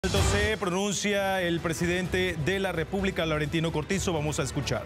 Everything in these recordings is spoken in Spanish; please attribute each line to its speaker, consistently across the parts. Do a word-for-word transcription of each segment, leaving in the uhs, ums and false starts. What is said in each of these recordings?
Speaker 1: Se pronuncia el presidente de la República, Laurentino Cortizo. Vamos a escuchar.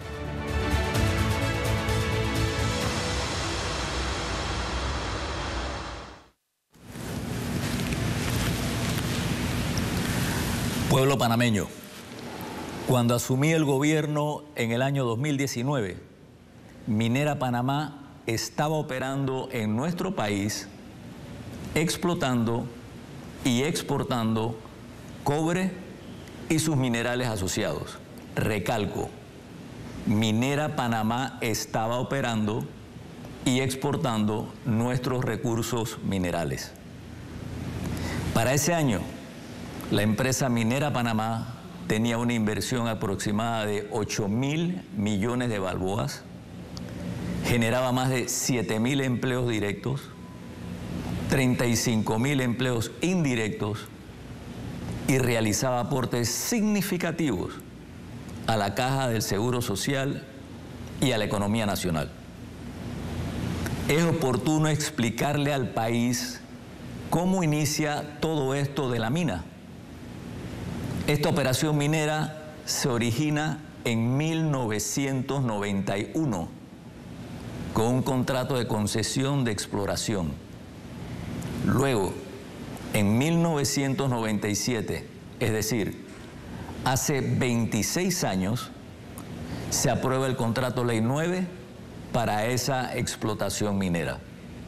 Speaker 2: Pueblo panameño, cuando asumí el gobierno en el año dos mil diecinueve, Minera Panamá estaba operando en nuestro país, explotando y exportando cobre y sus minerales asociados. Recalco, Minera Panamá estaba operando y exportando nuestros recursos minerales. Para ese año, la empresa Minera Panamá tenía una inversión aproximada de ocho mil millones de balboas, generaba más de siete mil empleos directos, treinta y cinco mil empleos indirectos y realizaba aportes significativos a la Caja del Seguro Social y a la economía nacional. Es oportuno explicarle al país cómo inicia todo esto de la mina. Esta operación minera se origina en mil novecientos noventa y uno con un contrato de concesión de exploración. Luego, en mil novecientos noventa y siete, es decir, hace veintiséis años, se aprueba el contrato Ley nueve para esa explotación minera.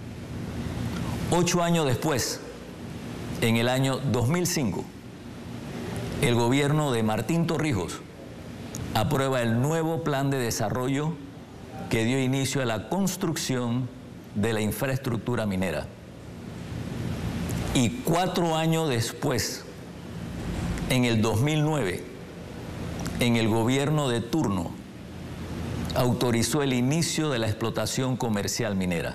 Speaker 2: Ocho años después, en el año dos mil cinco, el gobierno de Martín Torrijos aprueba el nuevo plan de desarrollo que dio inicio a la construcción de la infraestructura minera. Y cuatro años después, en el dos mil nueve, en el gobierno de turno, autorizó el inicio de la explotación comercial minera.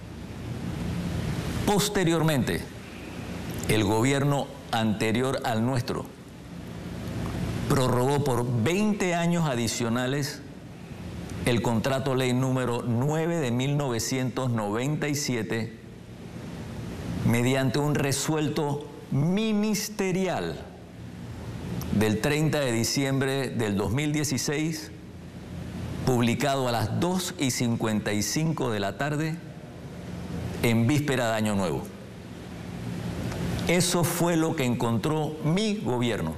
Speaker 2: Posteriormente, el gobierno anterior al nuestro prorrogó por veinte años adicionales el contrato ley número nueve de mil novecientos noventa y siete mediante un resuelto ministerial del treinta de diciembre del dos mil dieciséis, publicado a las dos y cincuenta y cinco de la tarde en víspera de Año Nuevo. Eso fue lo que encontró mi gobierno.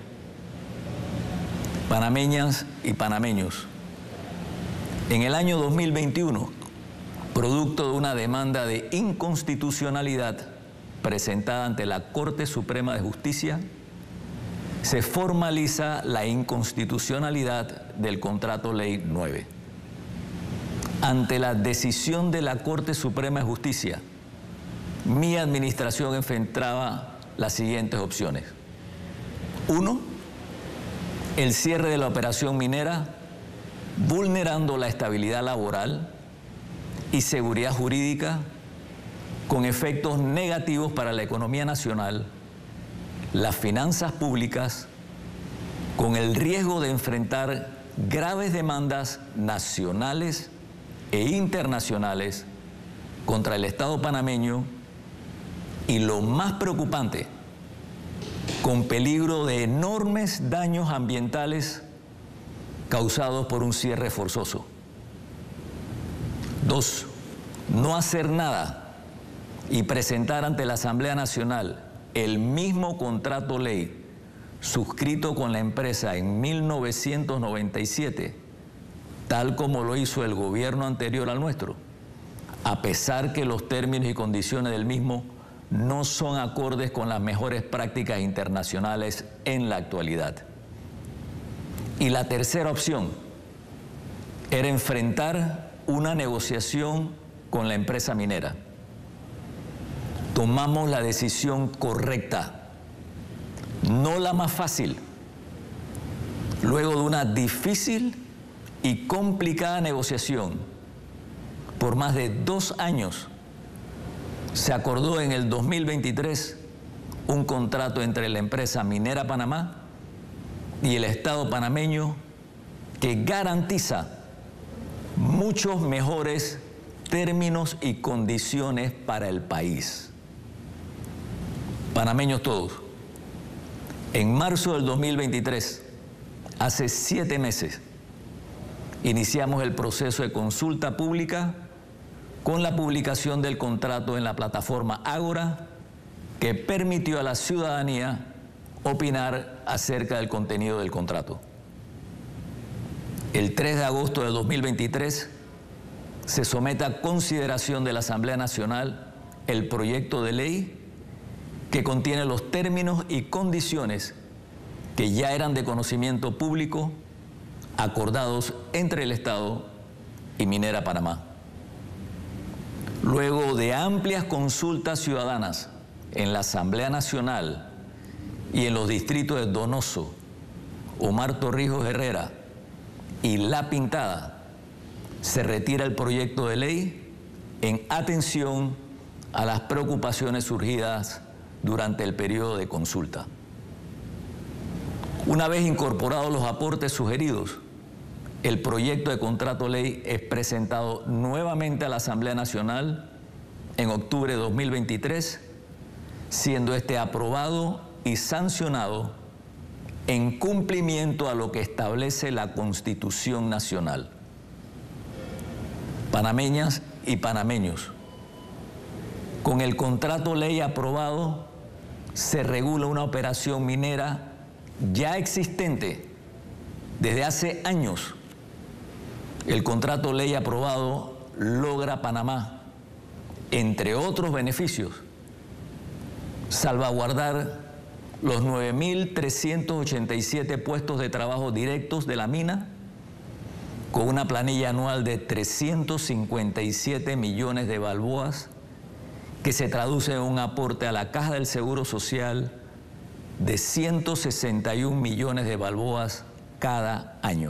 Speaker 2: Panameñas y panameños, en el año dos mil veintiuno, producto de una demanda de inconstitucionalidad presentada ante la Corte Suprema de Justicia, se formaliza la inconstitucionalidad del contrato Ley nueve. Ante la decisión de la Corte Suprema de Justicia, mi administración enfrentaba las siguientes opciones. Uno, el cierre de la operación minera, vulnerando la estabilidad laboral y seguridad jurídica, con efectos negativos para la economía nacional, las finanzas públicas, con el riesgo de enfrentar graves demandas nacionales e internacionales contra el Estado panameño y, lo más preocupante, con peligro de enormes daños ambientales causados por un cierre forzoso. Dos, no hacer nada y presentar ante la Asamblea Nacional el mismo contrato ley suscrito con la empresa en mil novecientos noventa y siete, tal como lo hizo el gobierno anterior al nuestro, a pesar que los términos y condiciones del mismo no son acordes con las mejores prácticas internacionales en la actualidad. Y la tercera opción era enfrentar una negociación con la empresa minera. Tomamos la decisión correcta, no la más fácil. Luego de una difícil y complicada negociación por más de dos años, se acordó en el dos mil veintitrés un contrato entre la empresa Minera Panamá y el Estado panameño que garantiza muchos mejores términos y condiciones para el país. Panameños todos, En marzo del dos mil veintitrés, hace siete meses, iniciamos el proceso de consulta pública con la publicación del contrato en la plataforma Ágora, que permitió a la ciudadanía opinar acerca del contenido del contrato. El tres de agosto de dos mil veintitrés se somete a consideración de la Asamblea Nacional el proyecto de ley que contiene los términos y condiciones que ya eran de conocimiento público acordados entre el Estado y Minera Panamá. Luego de amplias consultas ciudadanas en la Asamblea Nacional y en los distritos de Donoso, Omar Torrijos Herrera y La Pintada, se retira el proyecto de ley en atención a las preocupaciones surgidas durante el periodo de consulta. Una vez incorporados los aportes sugeridos, el proyecto de contrato ley es presentado nuevamente a la Asamblea Nacional en octubre de dos mil veintitrés, siendo este aprobado y sancionado en cumplimiento a lo que establece la Constitución Nacional. Panameñas y panameños, con el contrato ley aprobado se regula una operación minera ya existente desde hace años. El contrato ley aprobado logra Panamá, entre otros beneficios, salvaguardar los nueve mil trescientos ochenta y siete puestos de trabajo directos de la mina, con una planilla anual de trescientos cincuenta y siete millones de balboas, que se traduce en un aporte a la Caja del Seguro Social de ciento sesenta y un millones de balboas cada año.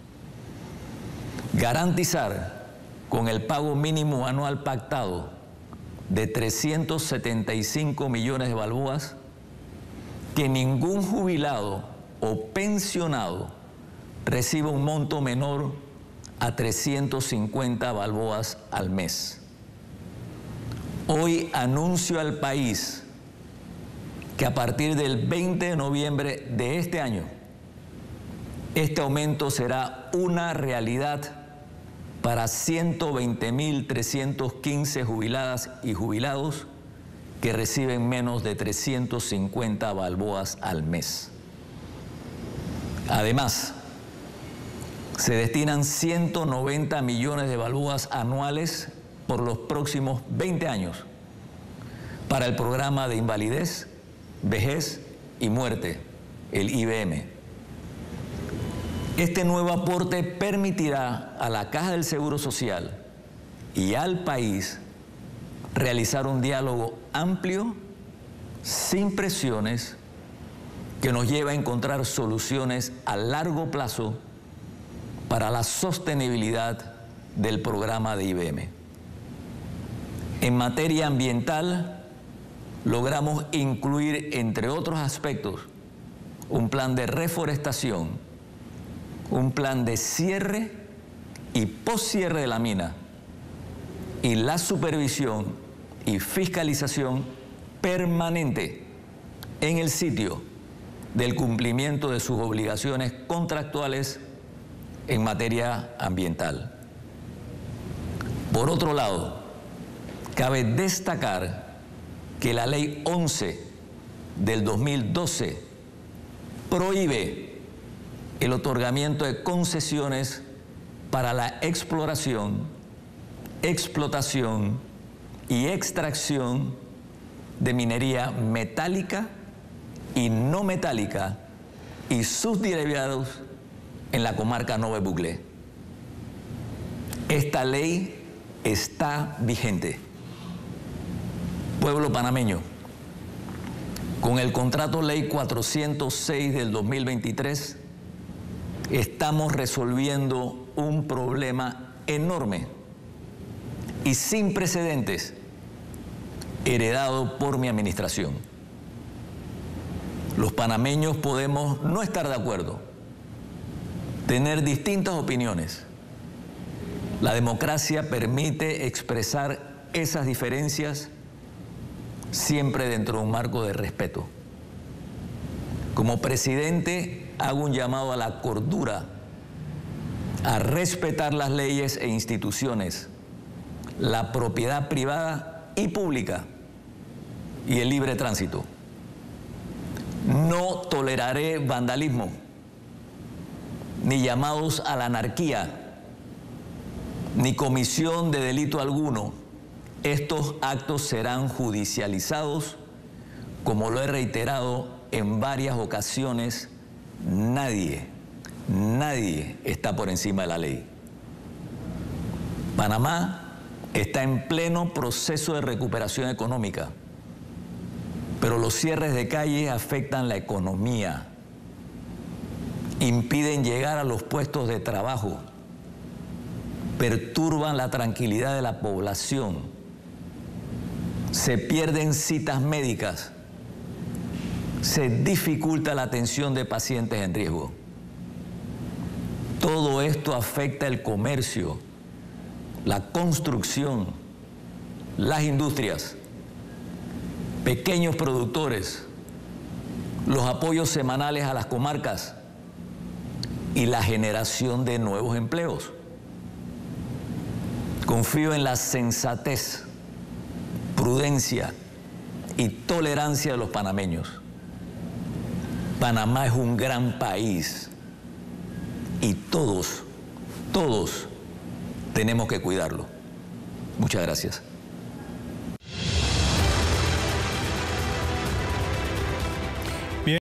Speaker 2: Garantizar con el pago mínimo anual pactado de trescientos setenta y cinco millones de balboas que ningún jubilado o pensionado reciba un monto menor a trescientos cincuenta balboas al mes. Hoy anuncio al país que a partir del veinte de noviembre de este año, este aumento será una realidad para ciento veinte mil trescientos quince jubiladas y jubilados que reciben menos de trescientos cincuenta balboas al mes. Además, se destinan ciento noventa millones de balboas anuales por los próximos veinte años para el programa de invalidez, vejez y muerte, el I B M. Este nuevo aporte permitirá a la Caja del Seguro Social y al país realizar un diálogo amplio, sin presiones, que nos lleva a encontrar soluciones a largo plazo para la sostenibilidad del programa de I B M. En materia ambiental, logramos incluir, entre otros aspectos, un plan de reforestación, un plan de cierre y poscierre de la mina y la supervisión y fiscalización permanente en el sitio del cumplimiento de sus obligaciones contractuales en materia ambiental. Por otro lado, cabe destacar que la Ley once del dos mil doce prohíbe el otorgamiento de concesiones para la exploración, explotación y extracción de minería metálica y no metálica y sus derivados en la comarca Nove Buglé. Esta ley está vigente. Pueblo panameño, con el contrato ley cuatrocientos seis del dos mil veintitrés, estamos resolviendo un problema enorme y sin precedentes heredado por mi administración. Los panameños podemos no estar de acuerdo, tener distintas opiniones. La democracia permite expresar esas diferencias siempre dentro de un marco de respeto. Como presidente, hago un llamado a la cordura, a respetar las leyes e instituciones, la propiedad privada y pública y el libre tránsito. No toleraré vandalismo, ni llamados a la anarquía, ni comisión de delito alguno. Estos actos serán judicializados, como lo he reiterado en varias ocasiones. Nadie, nadie está por encima de la ley. Panamá está en pleno proceso de recuperación económica, pero los cierres de calles afectan la economía, impiden llegar a los puestos de trabajo, perturban la tranquilidad de la población, se pierden citas médicas, se dificulta la atención de pacientes en riesgo. Todo esto afecta el comercio, la construcción, las industrias, pequeños productores, los apoyos semanales a las comarcas y la generación de nuevos empleos. Confío en la sensatez, prudencia y tolerancia de los panameños. Panamá es un gran país y todos, todos tenemos que cuidarlo. Muchas gracias.